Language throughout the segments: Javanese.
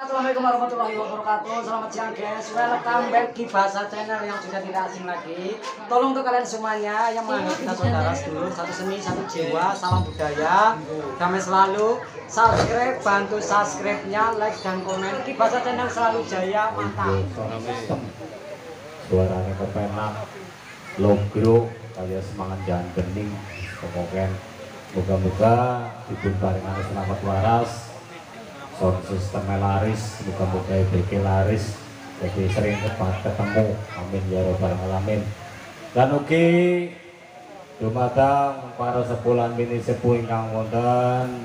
Assalamualaikum warahmatullahi wabarakatuh. Selamat siang guys. Welcome back di Bahasa Channel yang sudah tidak asing lagi. Tolong untuk kalian semuanya yang menganggap kita saudara sedulur, satu seni, satu jiwa, salam budaya, damai selalu. Subscribe, bantu subscribe-nya, like dan komen. Di Bahasa Channel selalu jaya, mantap. Suaranya kepenak, logro, kalian semangat jangan bening, pokoknya moga-moga dibun barengan selamat waras, sound system laris, moga-moga IBK laris, jadi sering cepat ketemu, amin ya robbal alamin. Dan oke, dumateng para sepulan mini sepuh ingkang wonten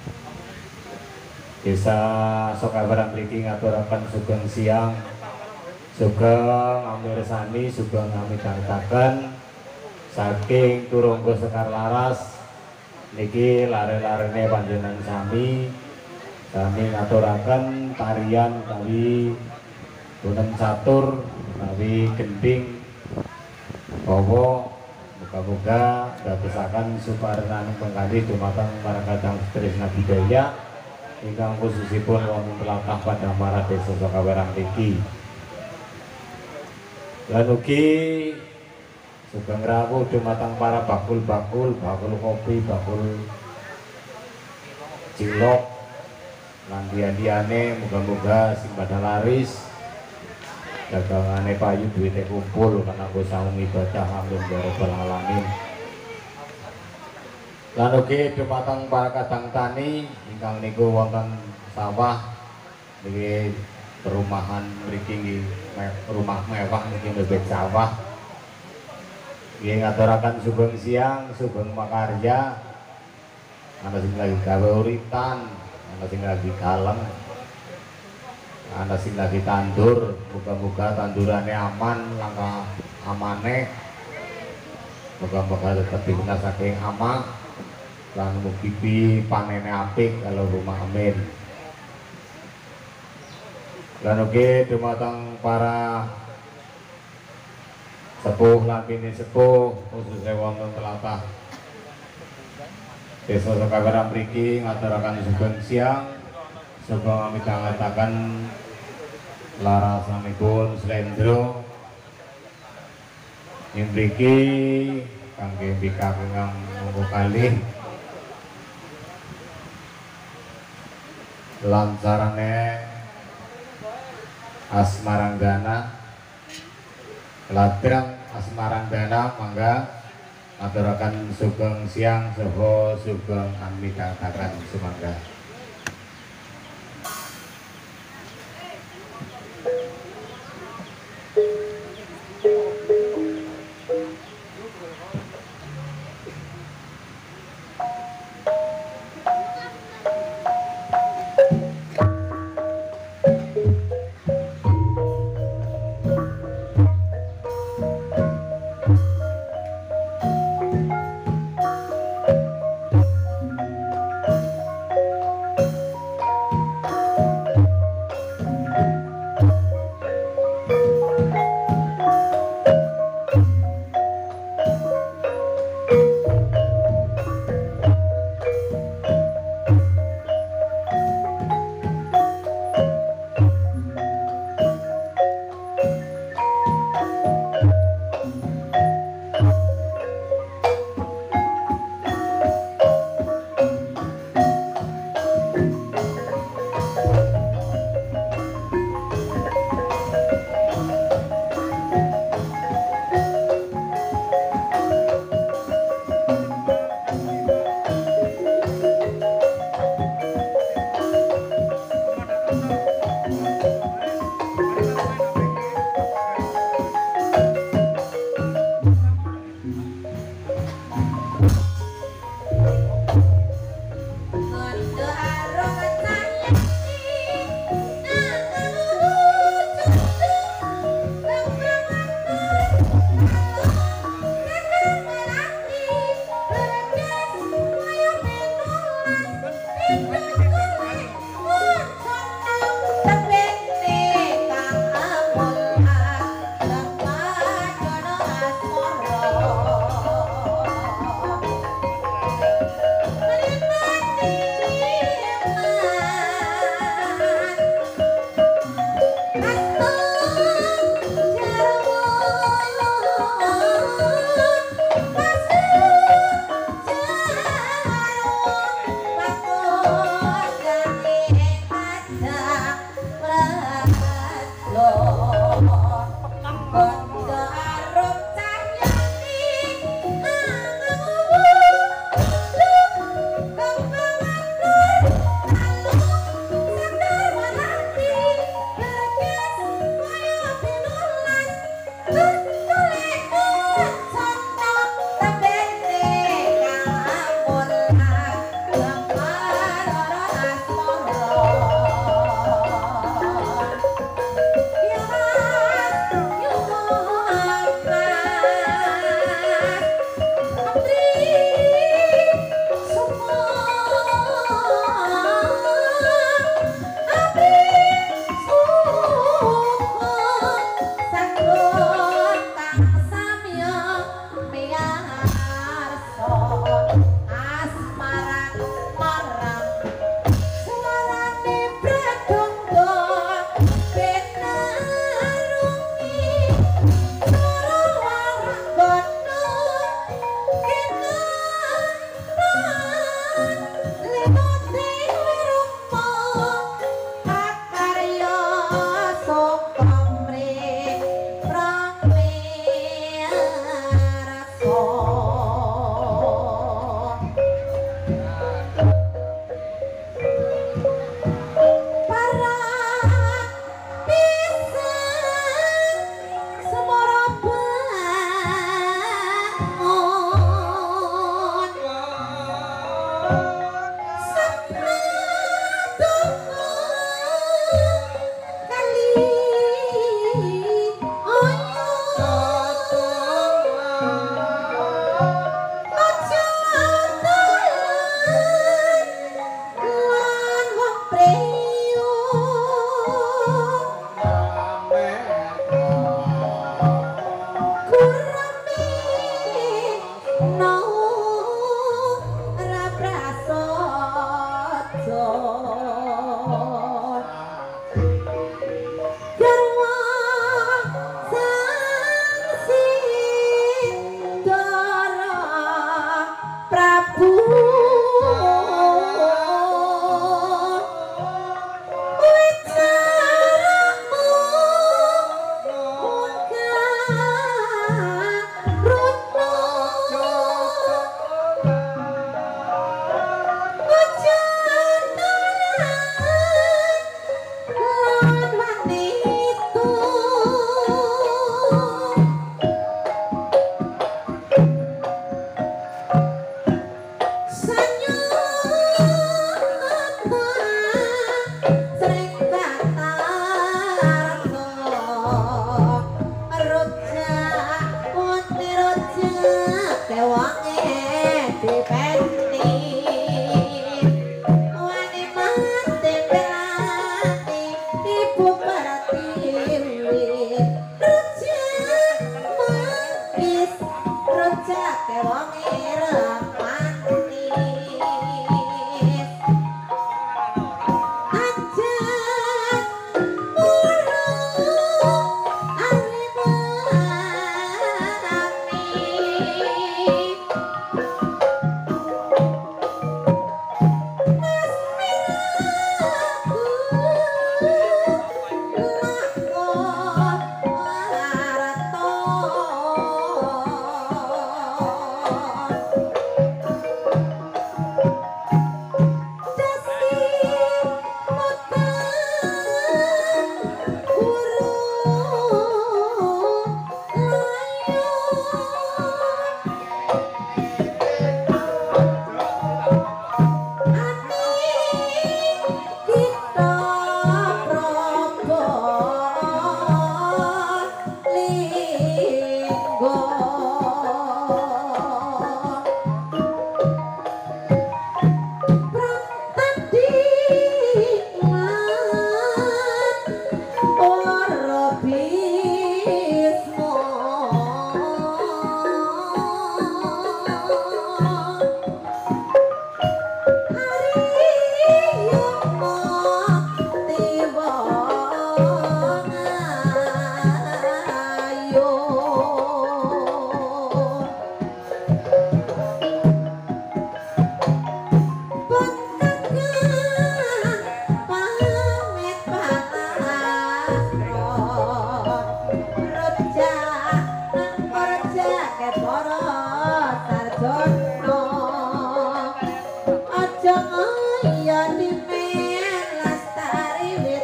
desa Sokabaran mriki ngaturaken sugeng siang, sugeng amirsani, sugeng amitantaken saking Turunggo Sekar Laras niki lare-larene panjenengan sami ngaturaken tarian kali boten catur kali gending bawa muga-muga dadosaken suparnaning penggalih dumateng marang kadang tresna budaya ingkang khususipun wonten tlatah Padamara Desa Sokaweran mriki. Lan ugi sugeng rawuh dumateng para bakul kopi, bakul cilok lan dian-diane muga-muga sing pada laris dagangane payu duwite kumpul kanggo saung ibadah amin ya rabbal alamin. Lan ugi dumateng para kadang tani ingkang niku wonten sawah niki perumahan mriki rumah mewah niki bebek sawah. Nggih ngaturaken sugeng siang, sugeng makarya. Ana sing lagi gawe uritan, ana sing lagi kalem, ana sing lagi tandur. Muga-muga tandurane aman, langkah amane. Muga-muga tetep digunakan saking amah. Lan mugi panene apik kalau rumah amin. Lan ugi dumateng para sepuh lan bini sepuh khususnya wonten tlatah Desa Sokaweran mriki ngaturaken sugeng siang, sugeng midhangetaken larasanipun slendro ing mriki kangge bikakang monggo kalih lancarane Asmaranggana Ladrang Asmaranggana mangga aturaken sugeng siang saha sugeng amidhangetaken sumangga.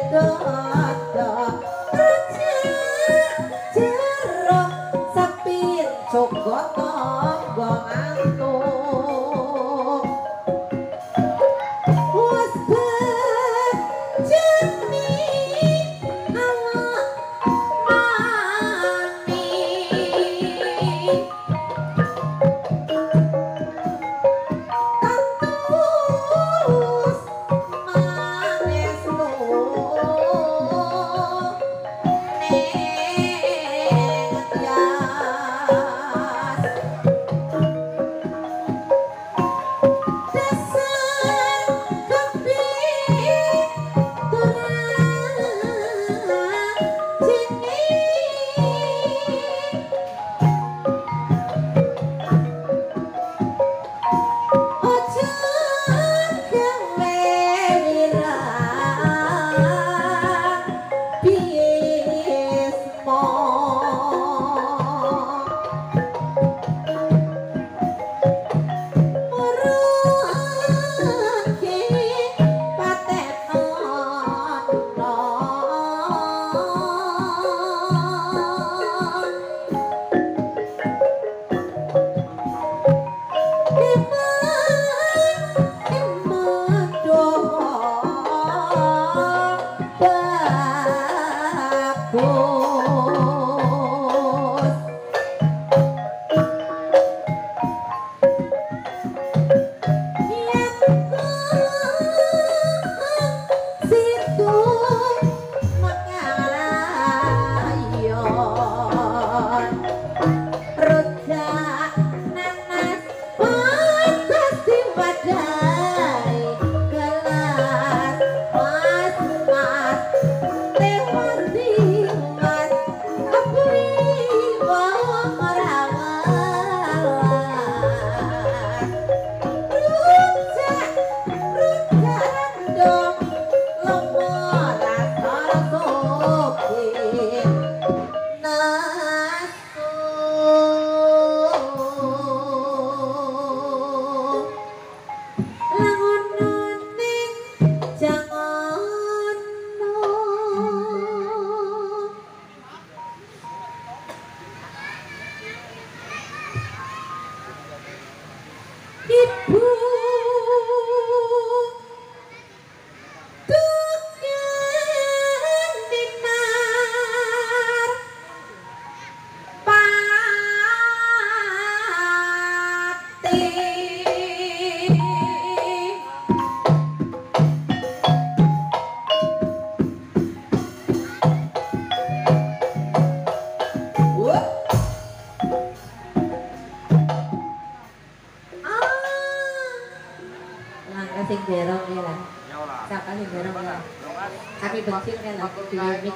sing derong ya lah. Siapa sing derong ya? Kami bensin kan lah di mik.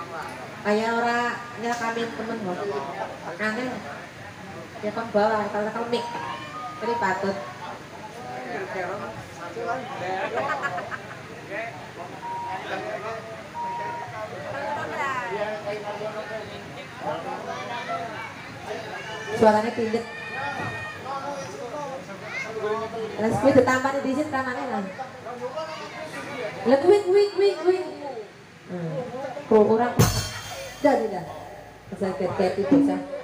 Kayak orang ngerekamin temen kok. Angin dia kan bawa kalau mik. Jadi patut. Suaranya pindet. Las kuwi ditambah di sini tangannya lah. Lah kuwi. Kurang. Dah. Asal kayak itu bisa.